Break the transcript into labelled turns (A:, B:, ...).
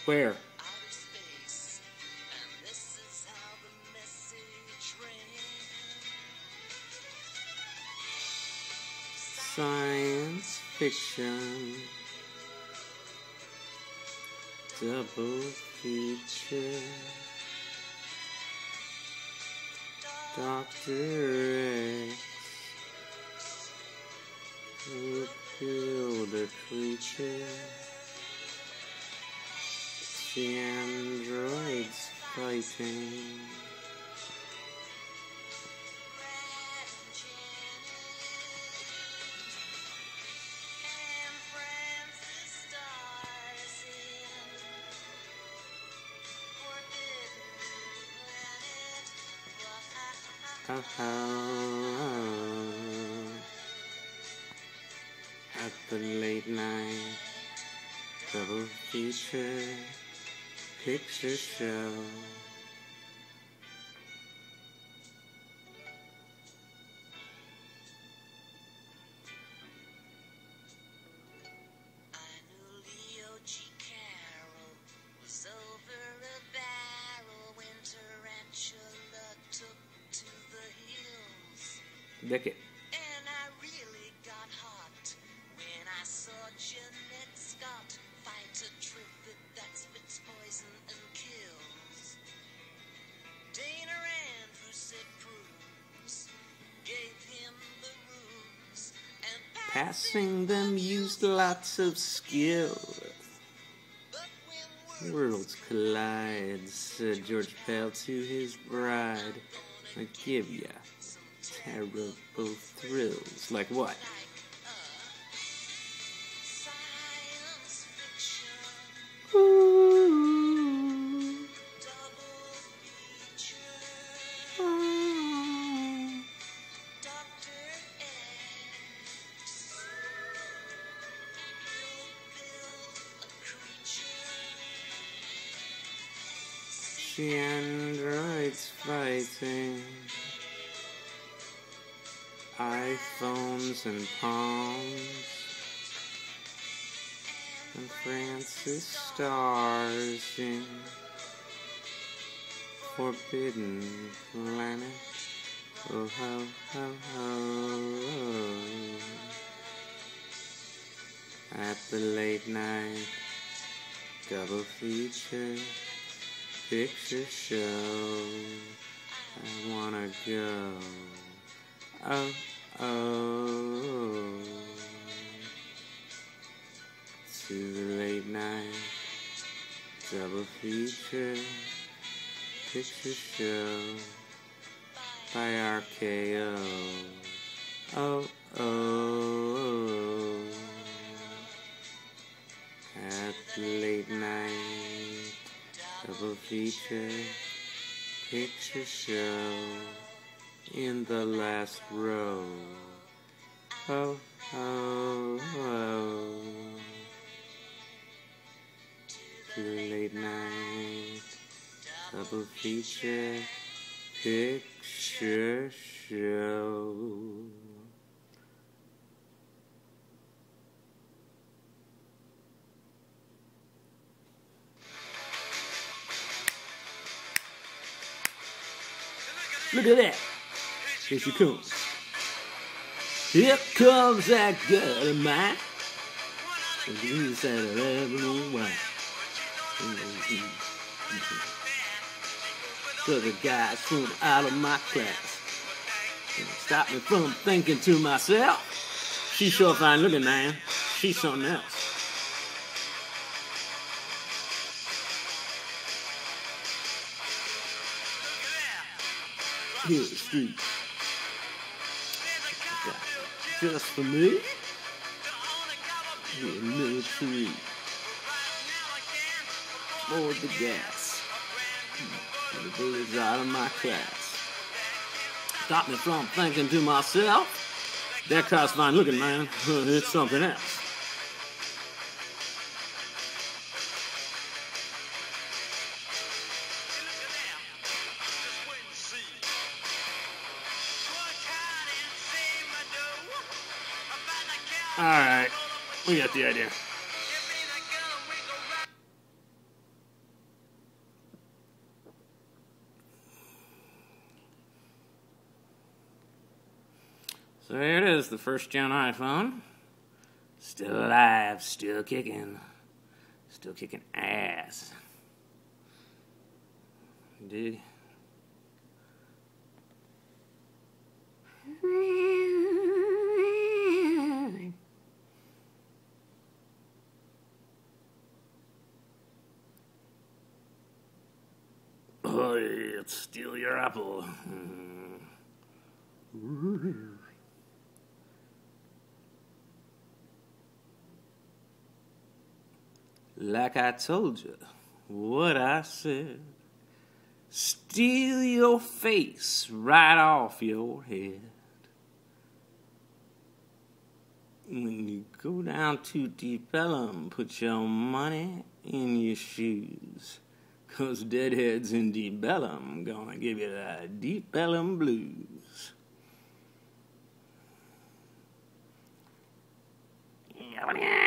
A: Where? Science fiction. Double feature. Dr. X. Who killed a creature? The androids fighting. At the late night double feature picture show. Dick it.
B: And I really got hot when I saw Jeanette Scott fight a trivet that spits poison and kills. Dana Andrews said Bruce gave him the rules, and
A: Passing them used lots of skill. Worlds collide, said George Pell to his bride. I give ya terrible thrills. Like what? Ooh. Oh. The androids fighting. iPhones and palms, and Francis stars in Forbidden Planet. Oh ho ho ho. At the late night double feature picture show. I wanna go. Oh, oh, to the late night double feature picture show by RKO. Oh, oh, at the late night double feature picture show. In the last row. Oh, oh, oh. To the late night double feature picture show. Look at that. Here she comes. Here comes that girl of mine. And you said I never know why. So the guys from out of my class stop me from thinking to myself, she's sure fine looking, man. She's something else. Here's the street. Just for me. Here's a little tree. Load the gas. The bullies out of my class. Stop me from thinking to myself, that car's fine looking, man. It's something else. Alright, we got the idea. So here it is, the first gen iPhone. Still alive, still kicking ass. Dig? Oh, let's steal your apple. Like I told you, what I said. Steal your face right off your head. When you go down to Deep Ellum, put your money in your shoes. 'Cause deadheads in Deep Ellum gonna give you the Deep Ellum blues. Yeah.